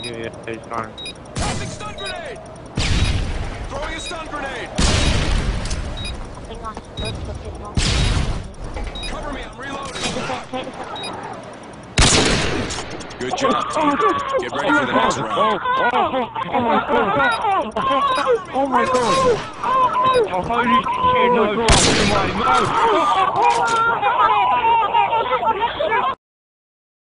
Yeah, he's gone. Tossing stun grenade! Throwing a stun grenade! Cover me, I'm reloading! Good job, team. Get ready for the next round. Oh my god! Oh, holy shit, no, no, no, no!